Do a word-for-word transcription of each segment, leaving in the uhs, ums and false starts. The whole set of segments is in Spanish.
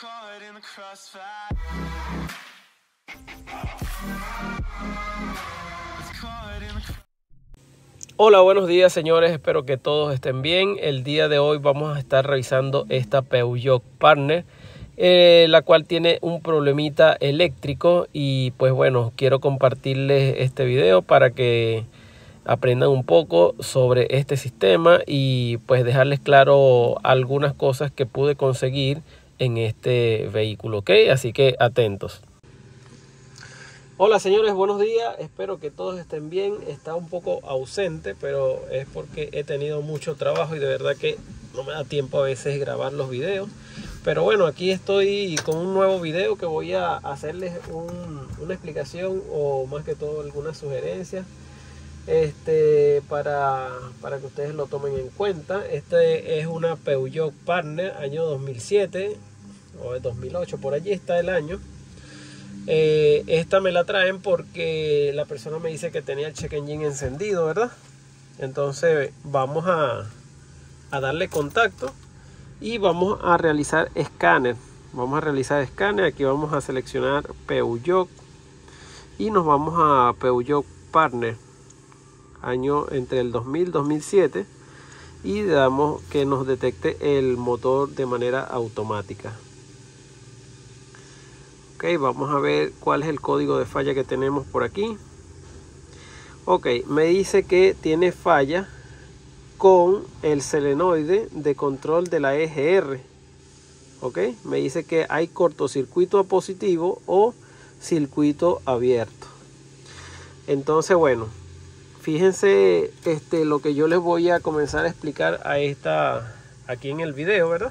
caught in the crossfire. It's caught in the... Hola, buenos días señores, espero que todos estén bien. El día de hoy vamos a estar revisando esta Peugeot Partner, eh, la cual tiene un problemita eléctrico y pues bueno, quiero compartirles este video para que aprendan un poco sobre este sistema y pues dejarles claro algunas cosas que pude conseguir en este vehículo, ¿ok? Así que atentos. Hola señores, buenos días, espero que todos estén bien. Está un poco ausente, pero es porque he tenido mucho trabajo y de verdad que no me da tiempo a veces grabar los videos. Pero bueno, aquí estoy con un nuevo video que voy a hacerles un, una explicación o más que todo algunas sugerencias este, para, para que ustedes lo tomen en cuenta. Este es una Peugeot Partner año dos mil siete o dos mil ocho, por allí está el año. Eh, esta me la traen porque la persona me dice que tenía el check engine encendido, ¿verdad? Entonces vamos a, a darle contacto y vamos a realizar escáner. Vamos a realizar escáner. Aquí vamos a seleccionar Peugeot y nos vamos a Peugeot Partner año entre el dos mil y dos mil siete y le damos que nos detecte el motor de manera automática. Ok, vamos a ver cuál es el código de falla que tenemos por aquí. Ok, me dice que tiene falla con el solenoide de control de la E G R. Ok, me dice que hay cortocircuito positivo o circuito abierto. Entonces, bueno, fíjense este, lo que yo les voy a comenzar a explicar a esta, aquí en el video, ¿verdad?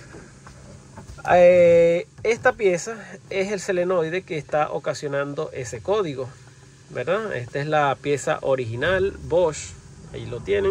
Eh, esta pieza es el solenoide que está ocasionando ese código, ¿verdad? Esta es la pieza original Bosch, ahí lo tienen.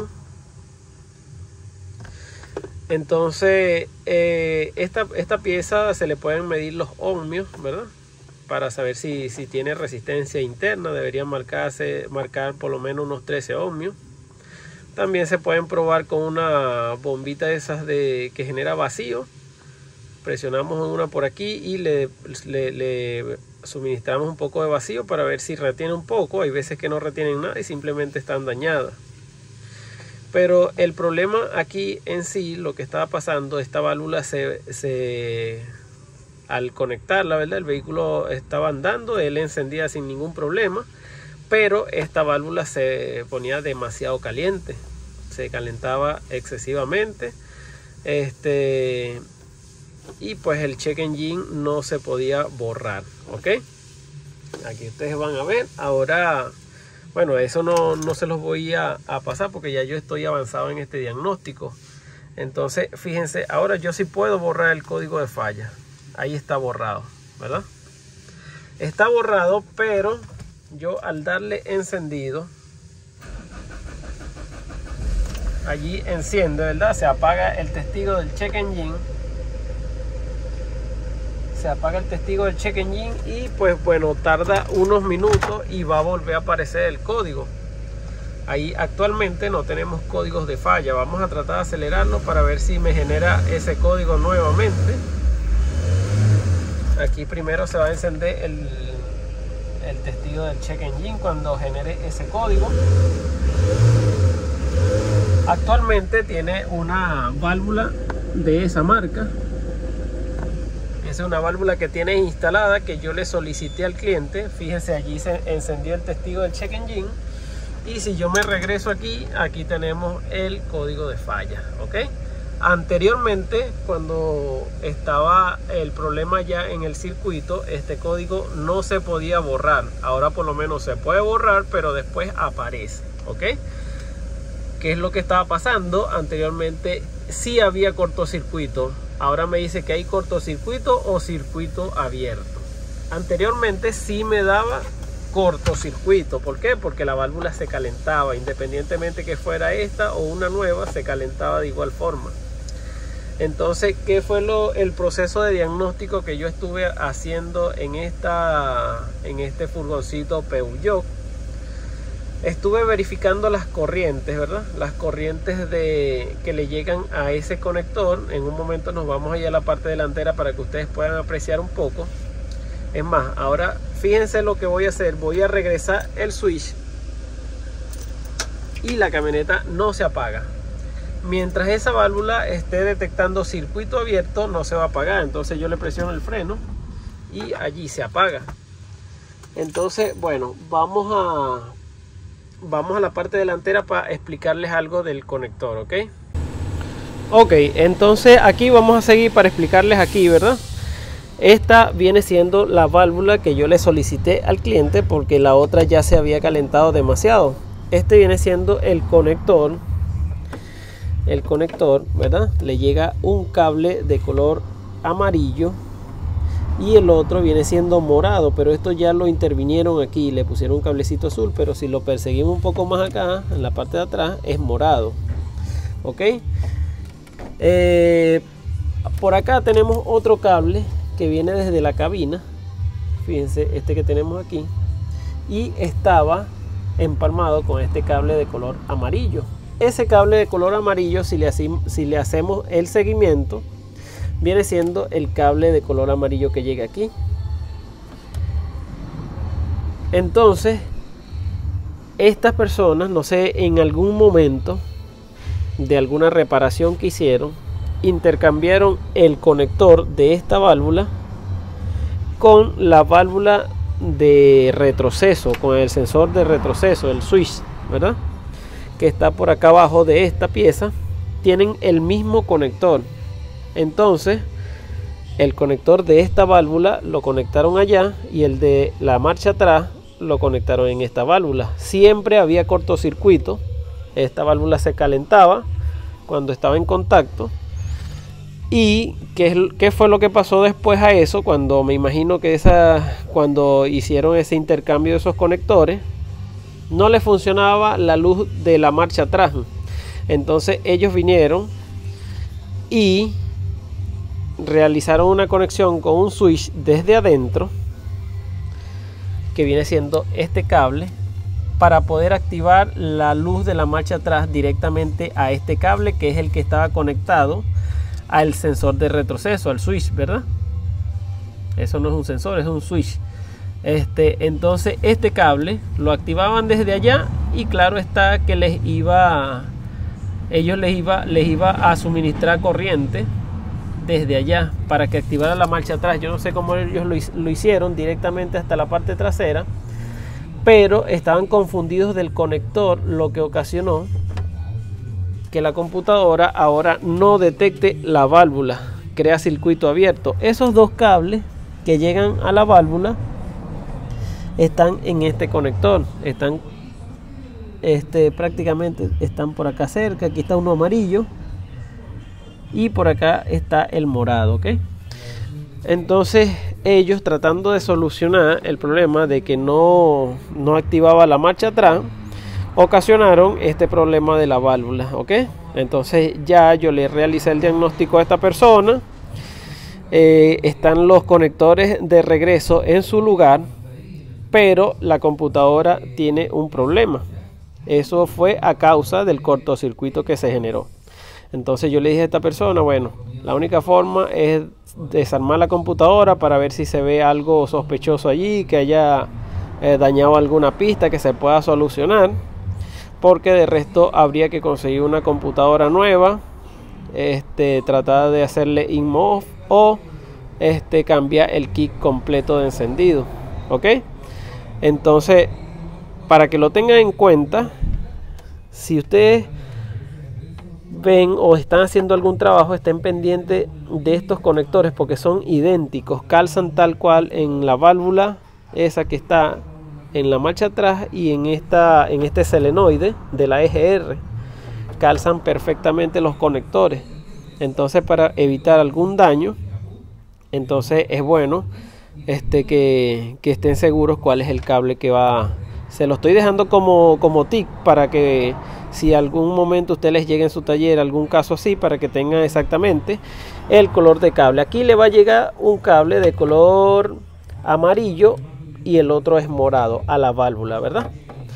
Entonces eh, esta, esta pieza se le pueden medir los ohmios, ¿verdad? Para saber si, si tiene resistencia interna, deberían marcarse, marcar por lo menos unos trece ohmios. También se pueden probar con una bombita de esas de, que genera vacío. Presionamos una por aquí y le, le, le suministramos un poco de vacío para ver si retiene un poco. Hay veces que no retienen nada y simplemente están dañadas. Pero el problema aquí en sí, lo que estaba pasando, esta válvula se, se al conectarla, ¿verdad? El vehículo estaba andando, él encendía sin ningún problema, pero esta válvula se ponía demasiado caliente, se calentaba excesivamente. Este... y pues el check engine no se podía borrar. Ok, aquí ustedes van a ver ahora. Bueno, eso no, no se los voy a, a pasar porque ya yo estoy avanzado en este diagnóstico. Entonces fíjense, ahora yo sí puedo borrar el código de falla. Ahí está borrado, ¿verdad? Está borrado, pero yo al darle encendido, allí enciende, ¿verdad? Se apaga el testigo del check engine. Se apaga el testigo del check engine y pues bueno, tarda unos minutos y va a volver a aparecer el código. Ahí actualmente no tenemos códigos de falla. Vamos a tratar de acelerarlo para ver si me genera ese código nuevamente. Aquí primero se va a encender el, el testigo del check engine cuando genere ese código. Actualmente tiene una válvula de esa marca. Es una válvula que tiene instalada, que yo le solicité al cliente. Fíjense, allí se encendió el testigo del check engine. Y si yo me regreso aquí, aquí tenemos el código de falla. ¿Ok? Anteriormente, cuando estaba el problema ya en el circuito, este código no se podía borrar. Ahora por lo menos se puede borrar, pero después aparece. ¿Ok? ¿Qué es lo que estaba pasando? Anteriormente sí había cortocircuito. Ahora me dice que hay cortocircuito o circuito abierto. Anteriormente sí me daba cortocircuito. ¿Por qué? Porque la válvula se calentaba. Independientemente que fuera esta o una nueva, se calentaba de igual forma. Entonces, ¿qué fue lo, el proceso de diagnóstico que yo estuve haciendo en, esta, en este furgoncito Peugeot? estuve verificando las corrientes, ¿verdad? Las corrientes de, que le llegan a ese conector. En un momento nos vamos a ir a la parte delantera para que ustedes puedan apreciar un poco. Es más, ahora fíjense lo que voy a hacer. Voy a regresar el switch y la camioneta no se apaga. Mientras esa válvula esté detectando circuito abierto, no se va a apagar. Entonces yo le presiono el freno y allí se apaga. Entonces, bueno, vamos a vamos a la parte delantera para explicarles algo del conector, ¿ok? Ok, entonces aquí vamos a seguir para explicarles aquí, ¿verdad? Esta viene siendo la válvula que yo le solicité al cliente porque la otra ya se había calentado demasiado. Este viene siendo el conector. El conector, ¿verdad? Le llega un cable de color amarillo y el otro viene siendo morado, pero esto ya lo intervinieron aquí, le pusieron un cablecito azul, pero si lo perseguimos un poco más acá, en la parte de atrás, es morado. Ok. Eh, por acá tenemos otro cable que viene desde la cabina. Fíjense, este que tenemos aquí. Y estaba empalmado con este cable de color amarillo. Ese cable de color amarillo, si le, si le hacemos el seguimiento, viene siendo el cable de color amarillo que llega aquí. Entonces, estas personas, no sé, en algún momento de alguna reparación que hicieron, intercambiaron el conector de esta válvula con la válvula de retroceso, con el sensor de retroceso, el switch, ¿verdad? Que está por acá abajo de esta pieza. Tienen el mismo conector. Entonces el conector de esta válvula lo conectaron allá y el de la marcha atrás lo conectaron en esta válvula. Siempre había cortocircuito. Esta válvula se calentaba cuando estaba en contacto. ¿Y qué, qué fue lo que pasó después a eso? Cuando me imagino que esa, cuando hicieron ese intercambio de esos conectores, no le funcionaba la luz de la marcha atrás. Entonces ellos vinieron y realizaron una conexión con un switch desde adentro, que viene siendo este cable, para poder activar la luz de la marcha atrás directamente a este cable, que es el que estaba conectado al sensor de retroceso, al switch, ¿verdad? Eso no es un sensor, es un switch. Este, entonces este cable lo activaban desde allá y claro está que les iba, ellos les iba, les iba a suministrar corriente desde allá para que activara la marcha atrás. Yo no sé cómo ellos lo, lo hicieron directamente hasta la parte trasera, pero estaban confundidos del conector, lo que ocasionó que la computadora ahora no detecte la válvula, crea circuito abierto. Esos dos cables que llegan a la válvula están en este conector, están este, prácticamente están por acá cerca. Aquí está uno amarillo y por acá está el morado, ¿ok? Entonces ellos, tratando de solucionar el problema de que no, no activaba la marcha atrás, ocasionaron este problema de la válvula, ¿ok? Entonces ya yo le realicé el diagnóstico a esta persona. Eh, están los conectores de regreso en su lugar, pero la computadora tiene un problema. Eso fue a causa del cortocircuito que se generó. Entonces yo le dije a esta persona, bueno, la única forma es desarmar la computadora para ver si se ve algo sospechoso allí, que haya eh, dañado alguna pista que se pueda solucionar, porque de resto habría que conseguir una computadora nueva, este, tratar de hacerle in-off o este, cambiar el kit completo de encendido, ¿ok? Entonces, para que lo tengan en cuenta, si ustedes ven o están haciendo algún trabajo, estén pendientes de estos conectores porque son idénticos, calzan tal cual en la válvula esa que está en la marcha atrás y en esta en este solenoide de la E G R, calzan perfectamente los conectores. Entonces, para evitar algún daño, entonces es bueno este que, que estén seguros cuál es el cable que va. Se lo estoy dejando como, como tip para que si algún momento usted les llegue en su taller algún caso así, para que tengan exactamente el color de cable. Aquí le va a llegar un cable de color amarillo y el otro es morado a la válvula, ¿verdad?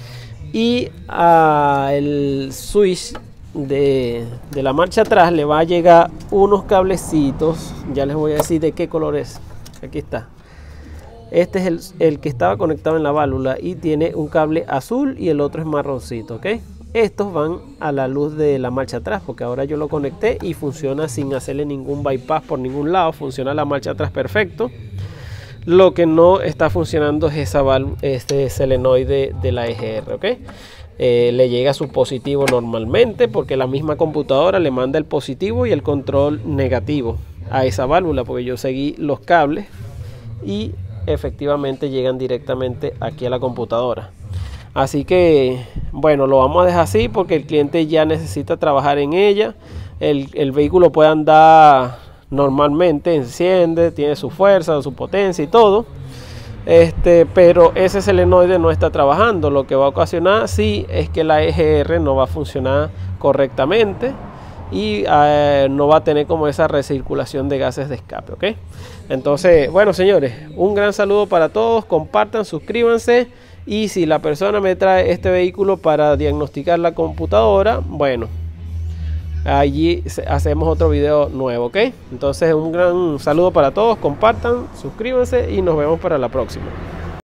y al switch de, de la marcha atrás le va a llegar unos cablecitos. Ya les voy a decir de qué color es. Aquí está. Este es el, el que estaba conectado en la válvula y tiene un cable azul y el otro es marroncito, ¿ok? Estos van a la luz de la marcha atrás, porque ahora yo lo conecté y funciona sin hacerle ningún bypass por ningún lado. Funciona la marcha atrás perfecto. Lo que no está funcionando es esa válvula, este solenoide de la E G R, ¿ok? Eh, le llega su positivo normalmente porque la misma computadora le manda el positivo y el control negativo a esa válvula, porque yo seguí los cables y efectivamente llegan directamente aquí a la computadora. Así que bueno, lo vamos a dejar así porque el cliente ya necesita trabajar en ella. El, el vehículo puede andar normalmente, enciende, tiene su fuerza, su potencia y todo. Este, pero ese solenoide no está trabajando. Lo que va a ocasionar sí es que la E G R no va a funcionar correctamente y eh, no va a tener como esa recirculación de gases de escape, ¿ok? Entonces, bueno, señores, un gran saludo para todos. Compartan, suscríbanse. Y si la persona me trae este vehículo para diagnosticar la computadora, bueno, allí hacemos otro video nuevo, ¿ok? Entonces un gran saludo para todos, compartan, suscríbanse y nos vemos para la próxima.